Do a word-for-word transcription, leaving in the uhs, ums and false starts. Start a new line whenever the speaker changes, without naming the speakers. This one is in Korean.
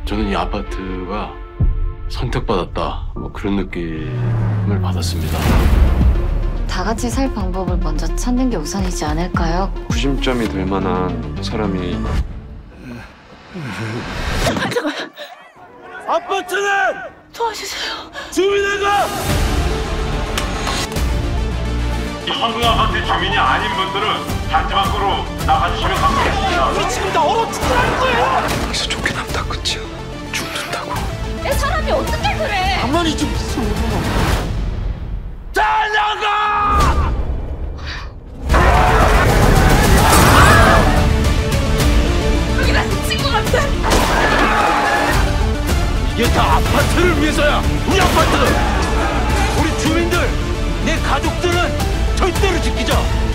저는 이 아파트가 선택받았다, 뭐 그런 느낌을 받았습니다.
다 같이 살 방법을 먼저 찾는 게 우선이지 않을까요?
구심점이 될 만한 사람이.
아파트는
도와주세요.
주민회가
이 황금 아파트 주민이 아닌 분들은 단지 밖으로 나가주시면 감사하겠습니다.
우리 지금 다 얼어 죽으라는 거예요.
여기서 쫓겨남다 끝이야. 죽는다고.
내 사람이 어떻게 그래?
가만히 좀 있어. 잘 나가!
여기가 미친 것 같아.
이게 다 아파트를 위해서야. 우리 아파트, 우리 주민들, 내 가족들은 절대로 지키자.